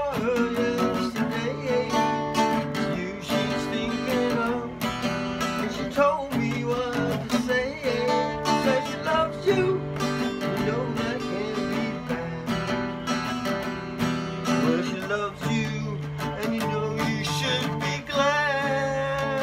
her yesterday. It's you she's thinking of, and she told me what to say. Said she loves you, you know that can't be bad. Well, she loves you, and you know you should be glad.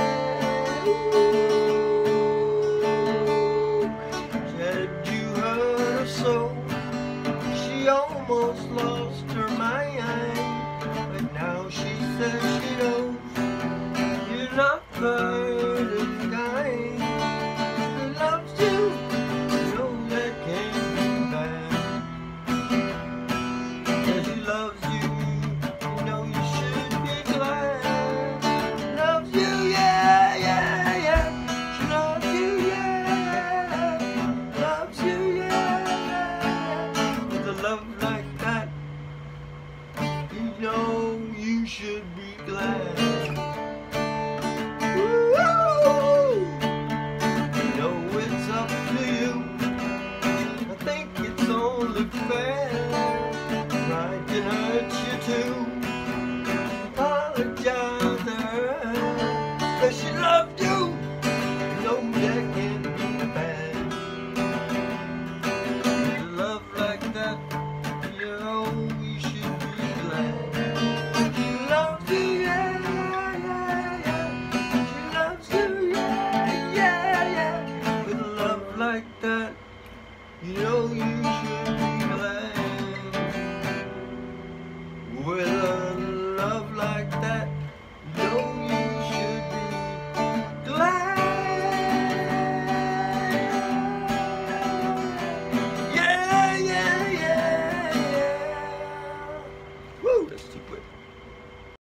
Said you hurt her so, she almost lost her mind. But now she says she knows you're not part of the kind. She loves you, you know that can't be bad. Yeah, she loves you, you know you should be glad. She loves you, yeah, yeah, yeah. She loves you, yeah. Loves you, yeah. With a love like that, you know you should be glad. Woo! You know it's up to you. I think it's only fair. Pride can hurt you too. Apologize to her, 'cause she loved you. You know that can't be bad. With a love like that, you know you should be glad. She loves you, yeah, yeah, yeah. She loves you, yeah, yeah, yeah. With a love like that, you know you should